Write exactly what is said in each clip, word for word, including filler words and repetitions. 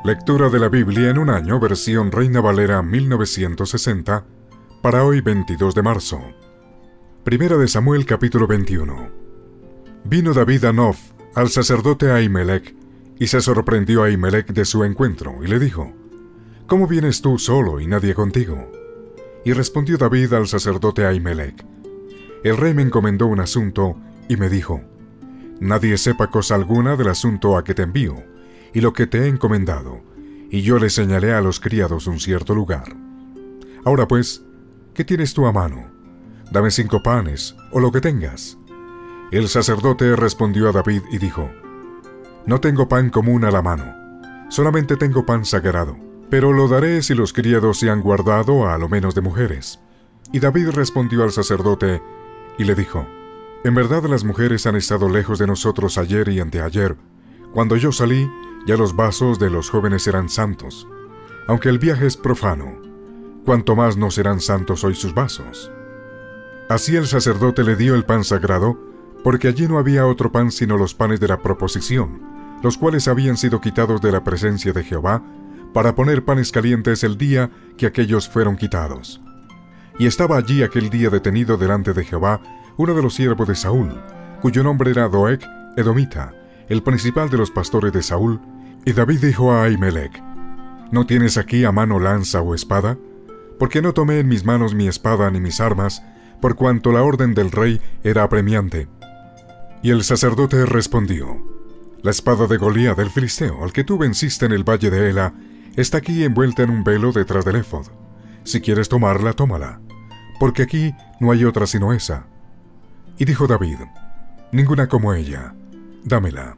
Lectura de la Biblia en un año, versión Reina Valera mil novecientos sesenta, para hoy veintidós de marzo. Primera de Samuel capítulo veintiuno. Vino David a Nof, al sacerdote Ahimelech, y se sorprendió a Ahimelech de su encuentro, y le dijo: ¿Cómo vienes tú solo y nadie contigo? Y respondió David al sacerdote Ahimelech: El rey me encomendó un asunto, y me dijo: Nadie sepa cosa alguna del asunto a que te envío, y lo que te he encomendado, y yo le señalé a los criados un cierto lugar. Ahora pues, ¿qué tienes tú a mano? Dame cinco panes, o lo que tengas. El sacerdote respondió a David y dijo: No tengo pan común a la mano, solamente tengo pan sagrado, pero lo daré si los criados se han guardado a lo menos de mujeres. Y David respondió al sacerdote y le dijo: En verdad las mujeres han estado lejos de nosotros ayer y anteayer. Cuando yo salí, ya los vasos de los jóvenes eran santos. Aunque el viaje es profano, cuanto más no serán santos hoy sus vasos. Así el sacerdote le dio el pan sagrado, porque allí no había otro pan sino los panes de la proposición, los cuales habían sido quitados de la presencia de Jehová, para poner panes calientes el día que aquellos fueron quitados. Y estaba allí aquel día detenido delante de Jehová uno de los siervos de Saúl, cuyo nombre era Doeg Edomita, el principal de los pastores de Saúl, y David dijo a Ahimelech: ¿No tienes aquí a mano lanza o espada? Porque no tomé en mis manos mi espada ni mis armas, por cuanto la orden del rey era apremiante. Y el sacerdote respondió: La espada de Goliat del filisteo, al que tú venciste en el valle de Ela, está aquí envuelta en un velo detrás del éfod. Si quieres tomarla, tómala, porque aquí no hay otra sino esa. Y dijo David: Ninguna como ella, dámela.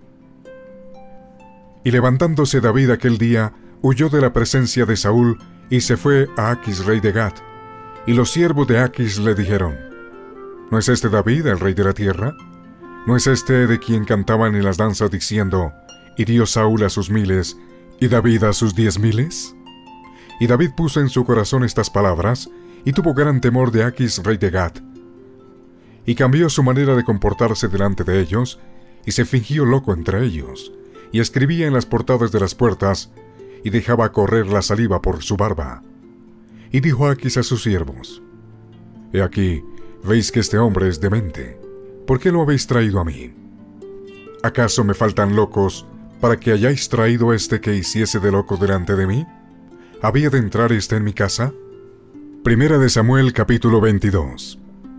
Y levantándose David aquel día, huyó de la presencia de Saúl, y se fue a Aquis rey de Gat. Y los siervos de Aquis le dijeron: ¿No es este David el rey de la tierra? ¿No es este de quien cantaban en las danzas diciendo: hirió Saúl a sus miles, y David a sus diez miles? Y David puso en su corazón estas palabras, y tuvo gran temor de Aquis rey de Gat. Y cambió su manera de comportarse delante de ellos, y se fingió loco entre ellos, y escribía en las portadas de las puertas, y dejaba correr la saliva por su barba. Y dijo Aquis a sus siervos: He aquí, veis que este hombre es demente. ¿Por qué lo habéis traído a mí? ¿Acaso me faltan locos para que hayáis traído este que hiciese de loco delante de mí? ¿Había de entrar este en mi casa? Primera de Samuel capítulo veintidós.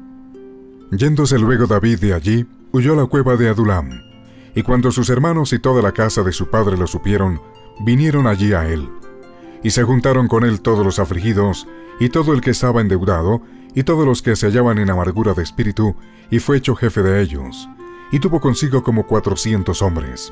Yéndose luego David de allí, huyó a la cueva de Adulam. Y cuando sus hermanos y toda la casa de su padre lo supieron, vinieron allí a él. Y se juntaron con él todos los afligidos, y todo el que estaba endeudado, y todos los que se hallaban en amargura de espíritu, y fue hecho jefe de ellos, y tuvo consigo como cuatrocientos hombres.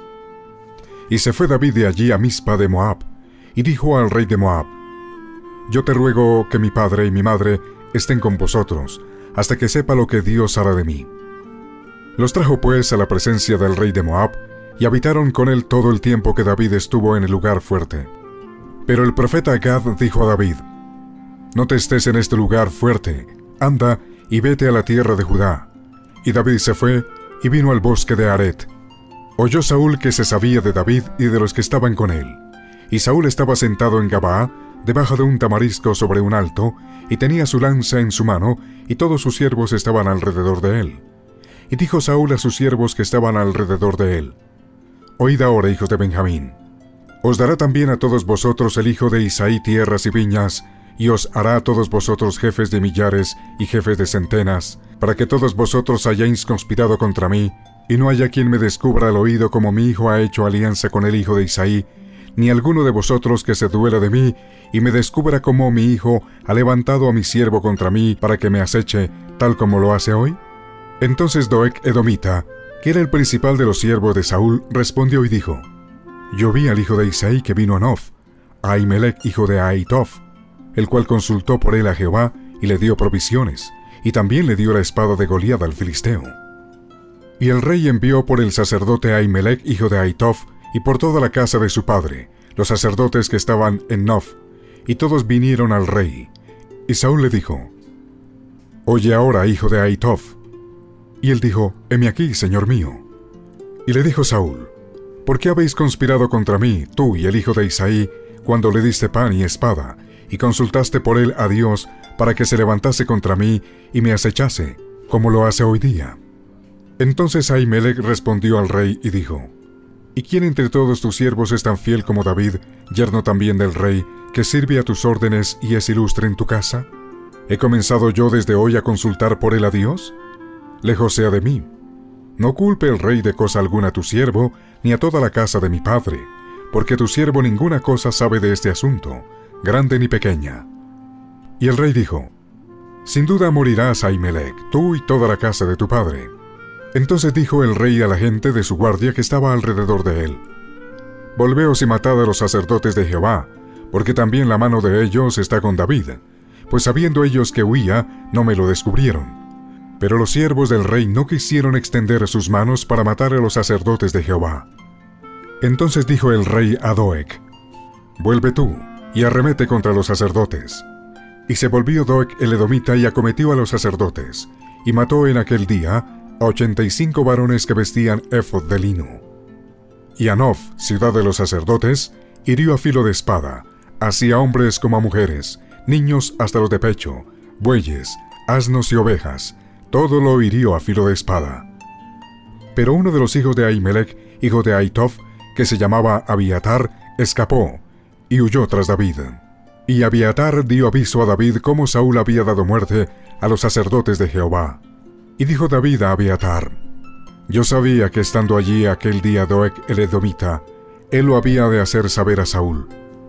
Y se fue David de allí a Mizpa de Moab, y dijo al rey de Moab: Yo te ruego que mi padre y mi madre estén con vosotros, hasta que sepa lo que Dios hará de mí. Los trajo pues a la presencia del rey de Moab, y habitaron con él todo el tiempo que David estuvo en el lugar fuerte. Pero el profeta Gad dijo a David: No te estés en este lugar fuerte, anda y vete a la tierra de Judá. Y David se fue, y vino al bosque de Aret. Oyó Saúl que se sabía de David y de los que estaban con él. Y Saúl estaba sentado en Gabaa, debajo de un tamarisco sobre un alto, y tenía su lanza en su mano, y todos sus siervos estaban alrededor de él. Y dijo Saúl a sus siervos que estaban alrededor de él: Oíd ahora, hijos de Benjamín. Os dará también a todos vosotros el hijo de Isaí tierras y viñas, y os hará a todos vosotros jefes de millares y jefes de centenas, para que todos vosotros hayáis conspirado contra mí, y no haya quien me descubra al oído como mi hijo ha hecho alianza con el hijo de Isaí, ni alguno de vosotros que se duela de mí, y me descubra como mi hijo ha levantado a mi siervo contra mí para que me aceche, tal como lo hace hoy. Entonces Doeg Edomita, que era el principal de los siervos de Saúl, respondió y dijo: Yo vi al hijo de Isaí que vino a Nof, a Ahimelech hijo de Ahitof, el cual consultó por él a Jehová y le dio provisiones, y también le dio la espada de Goliat al filisteo. Y el rey envió por el sacerdote Ahimelech hijo de Ahitof, y por toda la casa de su padre, los sacerdotes que estaban en Nof, y todos vinieron al rey. Y Saúl le dijo: Oye ahora, hijo de Ahitof. Y él dijo: Heme aquí, señor mío. Y le dijo Saúl: ¿Por qué habéis conspirado contra mí, tú y el hijo de Isaí, cuando le diste pan y espada, y consultaste por él a Dios para que se levantase contra mí y me acechase, como lo hace hoy día? Entonces Ahimelech respondió al rey y dijo: ¿Y quién entre todos tus siervos es tan fiel como David, yerno también del rey, que sirve a tus órdenes y es ilustre en tu casa? ¿He comenzado yo desde hoy a consultar por él a Dios? Lejos sea de mí. No culpe el rey de cosa alguna a tu siervo, ni a toda la casa de mi padre, porque tu siervo ninguna cosa sabe de este asunto, grande ni pequeña. Y el rey dijo: Sin duda morirás, Ahimelech, tú y toda la casa de tu padre. Entonces dijo el rey a la gente de su guardia que estaba alrededor de él: Volveos y matad a los sacerdotes de Jehová, porque también la mano de ellos está con David, pues sabiendo ellos que huía, no me lo descubrieron. Pero los siervos del rey no quisieron extender sus manos para matar a los sacerdotes de Jehová. Entonces dijo el rey a Doeg: Vuelve tú, y arremete contra los sacerdotes. Y se volvió Doeg el edomita y acometió a los sacerdotes, y mató en aquel día a ochenta y cinco varones que vestían éfod de lino. Y a Nof, ciudad de los sacerdotes, hirió a filo de espada, así a hombres como a mujeres, niños hasta los de pecho, bueyes, asnos y ovejas, todo lo hirió a filo de espada. Pero uno de los hijos de Ahimelech, hijo de Ahitof, que se llamaba Abiatar, escapó, y huyó tras David. Y Abiatar dio aviso a David cómo Saúl había dado muerte a los sacerdotes de Jehová. Y dijo David a Abiatar: Yo sabía que estando allí aquel día Doeg el edomita, él lo había de hacer saber a Saúl.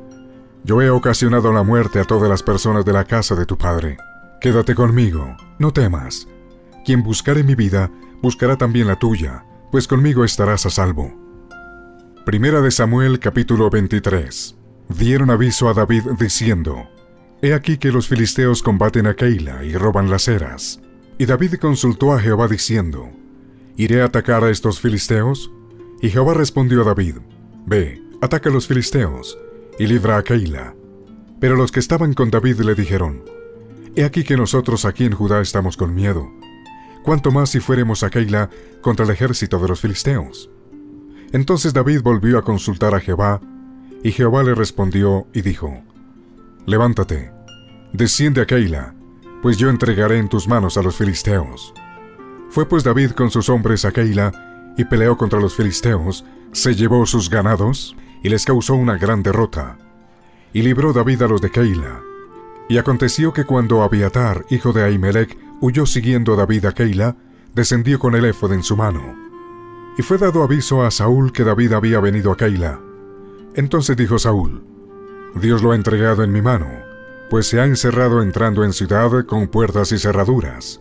Yo he ocasionado la muerte a todas las personas de la casa de tu padre. Quédate conmigo, no temas. Quien buscare mi vida, buscará también la tuya, pues conmigo estarás a salvo. Primera de Samuel, capítulo veintitrés. Dieron aviso a David diciendo: He aquí que los filisteos combaten a Keila y roban las eras. Y David consultó a Jehová diciendo: ¿Iré a atacar a estos filisteos? Y Jehová respondió a David: Ve, ataca a los filisteos, y libra a Keila. Pero los que estaban con David le dijeron: He aquí que nosotros aquí en Judá estamos con miedo. ¿Cuánto más si fuéremos a Keila contra el ejército de los filisteos? Entonces David volvió a consultar a Jehová, y Jehová le respondió y dijo: Levántate, desciende a Keila, pues yo entregaré en tus manos a los filisteos. Fue pues David con sus hombres a Keila, y peleó contra los filisteos, se llevó sus ganados, y les causó una gran derrota. Y libró David a los de Keila. Y aconteció que cuando Abiatar, hijo de Ahimelech, huyó siguiendo a David a Keila, descendió con el éfod en su mano. Y fue dado aviso a Saúl que David había venido a Keila. Entonces dijo Saúl: Dios lo ha entregado en mi mano, pues se ha encerrado entrando en ciudad con puertas y cerraduras.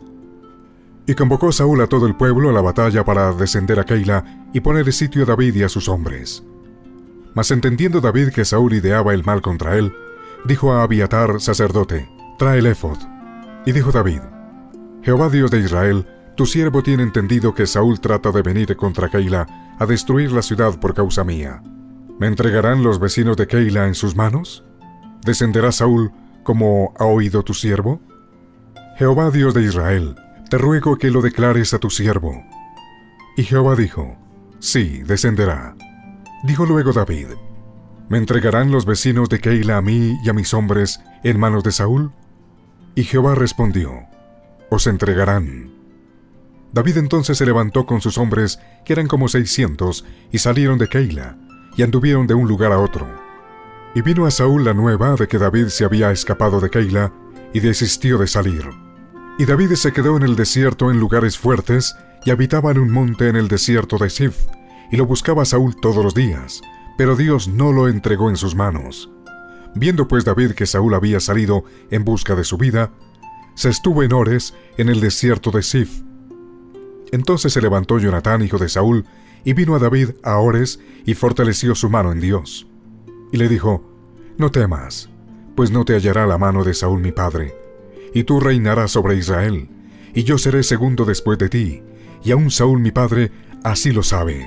Y convocó Saúl a todo el pueblo a la batalla para descender a Keila y poner sitio a David y a sus hombres. Mas entendiendo David que Saúl ideaba el mal contra él, dijo a Abiatar, sacerdote: Trae el éfod. Y dijo David: Jehová Dios de Israel, tu siervo tiene entendido que Saúl trata de venir contra Keila a destruir la ciudad por causa mía. ¿Me entregarán los vecinos de Keila en sus manos? ¿Descenderá Saúl como ha oído tu siervo? Jehová Dios de Israel, te ruego que lo declares a tu siervo. Y Jehová dijo: Sí, descenderá. Dijo luego David: ¿Me entregarán los vecinos de Keila a mí y a mis hombres en manos de Saúl? Y Jehová respondió: Os entregarán. David entonces se levantó con sus hombres, que eran como seiscientos, y salieron de Keila, y anduvieron de un lugar a otro. Y vino a Saúl la nueva de que David se había escapado de Keila, y desistió de salir. Y David se quedó en el desierto en lugares fuertes, y habitaba en un monte en el desierto de Sif, y lo buscaba Saúl todos los días, pero Dios no lo entregó en sus manos. Viendo pues David que Saúl había salido en busca de su vida, se estuvo en Ores, en el desierto de Sif. Entonces se levantó Jonatán, hijo de Saúl, y vino a David a Ores, y fortaleció su mano en Dios. Y le dijo: No temas, pues no te hallará la mano de Saúl mi padre, y tú reinarás sobre Israel, y yo seré segundo después de ti, y aun Saúl mi padre así lo sabe.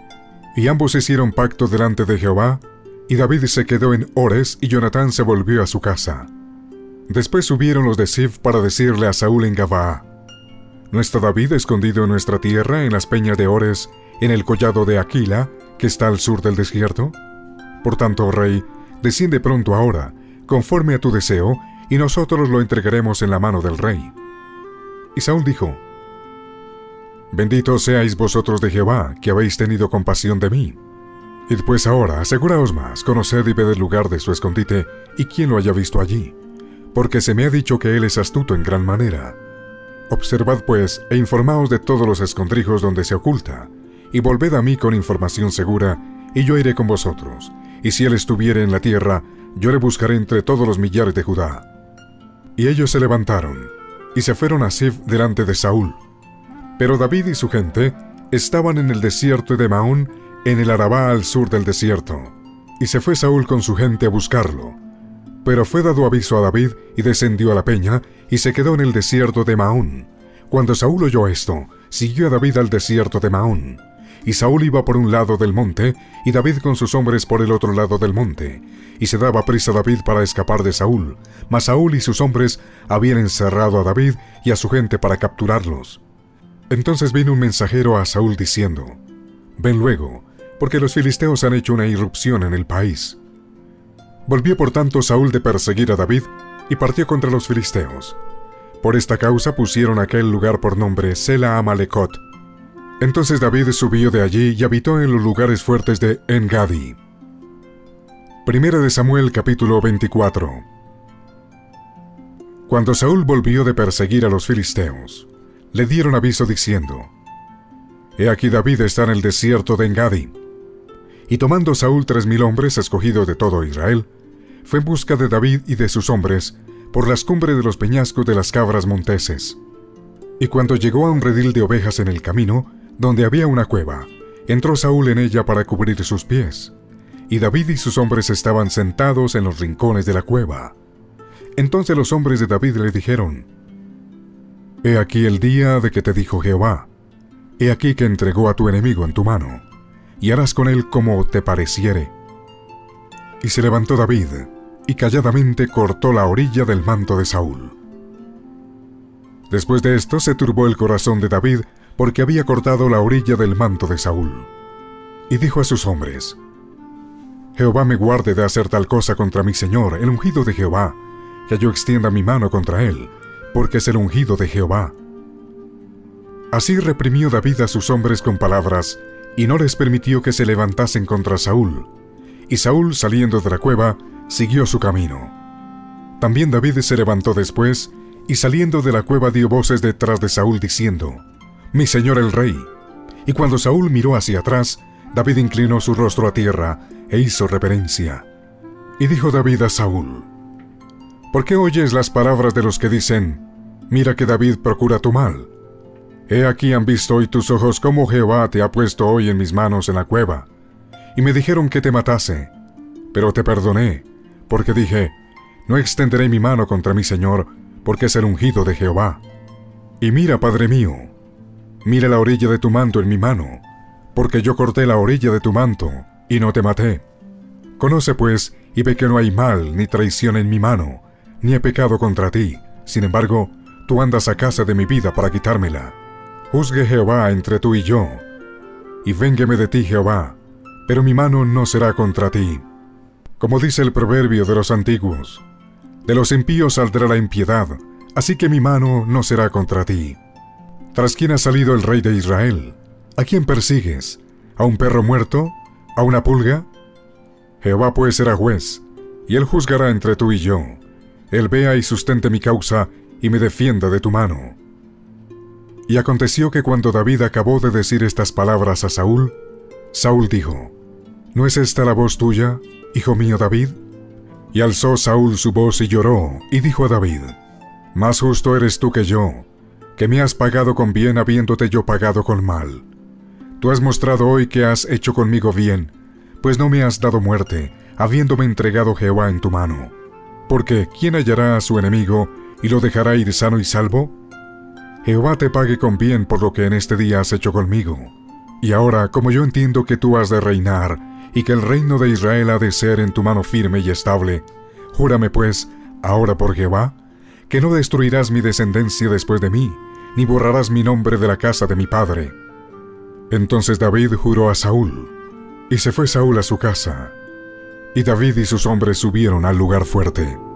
Y ambos hicieron pacto delante de Jehová, y David se quedó en Ores, y Jonatán se volvió a su casa. Después subieron los de Sif para decirle a Saúl en Gabaa: ¿No está David escondido en nuestra tierra en las peñas de Ores, en el collado de Aquila, que está al sur del desierto? Por tanto, oh rey, desciende pronto ahora, conforme a tu deseo, y nosotros lo entregaremos en la mano del rey. Y Saúl dijo: Benditos seáis vosotros de Jehová, que habéis tenido compasión de mí. Id pues ahora, aseguraos más, conoced y ved el lugar de su escondite, y quién lo haya visto allí, porque se me ha dicho que él es astuto en gran manera. Observad pues, e informaos de todos los escondrijos donde se oculta, y volved a mí con información segura, y yo iré con vosotros, y si él estuviere en la tierra, yo le buscaré entre todos los millares de Judá. Y ellos se levantaron, y se fueron a Sif delante de Saúl. Pero David y su gente estaban en el desierto de Maón, en el Arabá al sur del desierto. Y se fue Saúl con su gente a buscarlo. Pero fue dado aviso a David, y descendió a la peña, y se quedó en el desierto de Maón. Cuando Saúl oyó esto, siguió a David al desierto de Maón. Y Saúl iba por un lado del monte, y David con sus hombres por el otro lado del monte. Y se daba prisa David para escapar de Saúl, mas Saúl y sus hombres habían encerrado a David y a su gente para capturarlos. Entonces vino un mensajero a Saúl diciendo: Ven luego, porque los filisteos han hecho una irrupción en el país. Volvió por tanto Saúl de perseguir a David, y partió contra los filisteos. Por esta causa pusieron aquel lugar por nombre Sela Amalecot. Entonces David subió de allí y habitó en los lugares fuertes de En-Gadi. Primera de Samuel capítulo veinticuatro. Cuando Saúl volvió de perseguir a los filisteos, le dieron aviso diciendo: He aquí David está en el desierto de En-Gadi. Y tomando Saúl tres mil hombres escogidos de todo Israel, fue en busca de David y de sus hombres por las cumbres de los peñascos de las cabras monteses. Y cuando llegó a un redil de ovejas en el camino, donde había una cueva, entró Saúl en ella para cubrir sus pies. Y David y sus hombres estaban sentados en los rincones de la cueva. Entonces los hombres de David le dijeron: He aquí el día de que te dijo Jehová: He aquí que entregó a tu enemigo en tu mano, y harás con él como te pareciere. Y se levantó David, y calladamente cortó la orilla del manto de Saúl. Después de esto se turbó el corazón de David, porque había cortado la orilla del manto de Saúl. Y dijo a sus hombres: Jehová me guarde de hacer tal cosa contra mi señor, el ungido de Jehová, que yo extienda mi mano contra él, porque es el ungido de Jehová. Así reprimió David a sus hombres con palabras, y no les permitió que se levantasen contra Saúl. Y Saúl, saliendo de la cueva, siguió su camino. También David se levantó después, y saliendo de la cueva dio voces detrás de Saúl diciendo: Mi señor el rey. Y cuando Saúl miró hacia atrás, David inclinó su rostro a tierra, e hizo reverencia. Y dijo David a Saúl: ¿Por qué oyes las palabras de los que dicen: Mira que David procura tu mal? He aquí han visto hoy tus ojos cómo Jehová te ha puesto hoy en mis manos en la cueva. Y me dijeron que te matase, pero te perdoné, porque dije: No extenderé mi mano contra mi señor, porque es el ungido de Jehová. Y mira, padre mío, mira la orilla de tu manto en mi mano, porque yo corté la orilla de tu manto, y no te maté. Conoce pues, y ve que no hay mal ni traición en mi mano, ni he pecado contra ti. Sin embargo, tú andas a casa de mi vida para quitármela. Juzgue Jehová entre tú y yo, y véngueme de ti Jehová, pero mi mano no será contra ti. Como dice el proverbio de los antiguos: De los impíos saldrá la impiedad, así que mi mano no será contra ti. ¿Tras quién ha salido el rey de Israel? ¿A quién persigues? ¿A un perro muerto? ¿A una pulga? Jehová pues será juez, y él juzgará entre tú y yo. Él vea y sustente mi causa, y me defienda de tu mano. Y aconteció que cuando David acabó de decir estas palabras a Saúl, Saúl dijo: ¿No es esta la voz tuya, hijo mío David? Y alzó Saúl su voz y lloró, y dijo a David: Más justo eres tú que yo, que me has pagado con bien habiéndote yo pagado con mal. Tú has mostrado hoy que has hecho conmigo bien, pues no me has dado muerte, habiéndome entregado Jehová en tu mano. Porque ¿quién hallará a su enemigo y lo dejará ir sano y salvo? Jehová te pague con bien por lo que en este día has hecho conmigo. Y ahora, como yo entiendo que tú has de reinar, y que el reino de Israel ha de ser en tu mano firme y estable, júrame pues, ahora por Jehová, que no destruirás mi descendencia después de mí, ni borrarás mi nombre de la casa de mi padre. Entonces David juró a Saúl: Y se fue Saúl a su casa, y David y sus hombres subieron al lugar fuerte.